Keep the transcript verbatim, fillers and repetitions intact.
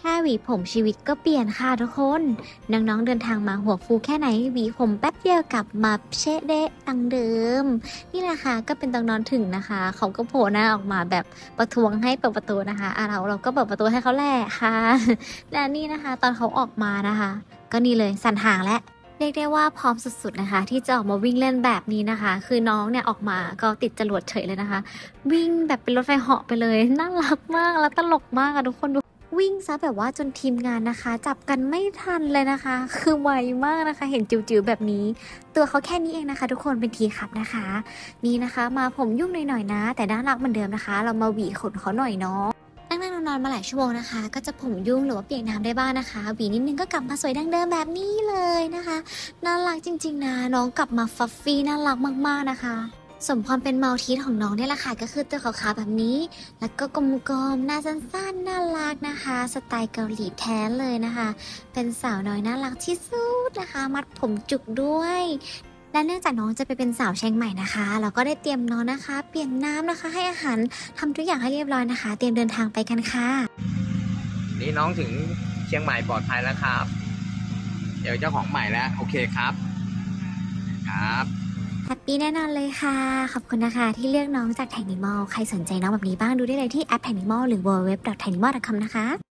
แค่หวีผมชีวิตก็เปลี่ยนค่ะทุกคนน้องๆเดินทางมาหัวฟูแค่ไหนหวีผมแป๊บเดียวกลับมาเชะเดะตังเดิมนี่แหละค่ะก็เป็นตอนนอนถึงนะคะเขาก็โผล่หน้าออกมาแบบประท้วงให้เปิดประตูนะคะอ่ะเราเราก็เปิดประตูให้เขาแหละค่ะและนี่นะคะตอนเขาออกมานะคะก็นี่เลยสั่นหางและเรียกได้ว่าพร้อมสุดๆนะคะที่จะออกมาวิ่งเล่นแบบนี้นะคะคือน้องเนี่ยออกมาก็ติดจรวดเฉยเลยนะคะวิ่งแบบเป็นรถไฟเหาะไปเลยน่ารักมากและตลกมากอะทุกคนดูวิ่งซะแบบว่าจนทีมงานนะคะจับกันไม่ทันเลยนะคะคือไวมากนะคะเห็นจิ๋วๆแบบนี้ตัวเขาแค่นี้เองนะคะทุกคนเป็นทีครับนะคะนี่นะคะมาผมยุ่งหน่อยๆนะแต่น่ารักเหมือนเดิมนะคะเรามาหวีขนเขาหน่อยเนาะนั่งนั่งนอนๆมาหลายชั่วโมงนะคะก็จะผมยุ่งหรือว่าเปียกน้ำได้บ้างนะคะหวีนิดนึงก็กลับมาสวยดังเดิมแบบนี้เลยนะคะน่ารักจริงๆนะน้องกลับมาฟัฟฟี่น่ารักมากๆนะคะสมความเป็นเมาทีสของน้องเนี่ยแหละค่ะก็คือตัวขาวๆแบบนี้แล้วก็กลมๆหน้าสั้นๆน่ารักนะคะสไตล์เกาหลีแท้เลยนะคะเป็นสาวน้อยน่ารักที่สุดนะคะมัดผมจุกด้วยและเนื่องจากน้องจะไปเป็นสาวเชียงใหม่นะคะเราก็ได้เตรียมน้องนะคะเปลี่ยนน้ำนะคะให้อาหารทำทุกอย่างให้เรียบร้อยนะคะเตรียมเดินทางไปกันค่ะนี่น้องถึงเชียงใหม่ปลอดภัยแล้วครับเดี๋ยวเจ้าของใหม่แล้วโอเคครับครับแฮปปี้แน่นอนเลยค่ะขอบคุณนะคะที่เลือกน้องจาก Tanimal ใครสนใจน้องแบบนี้บ้างดูได้เลยที่แอป Tanimal หรือ ดับเบิลยู ดับเบิลยู ดับเบิลยู ดอท ทานิมอล ดอท คอม นะคะ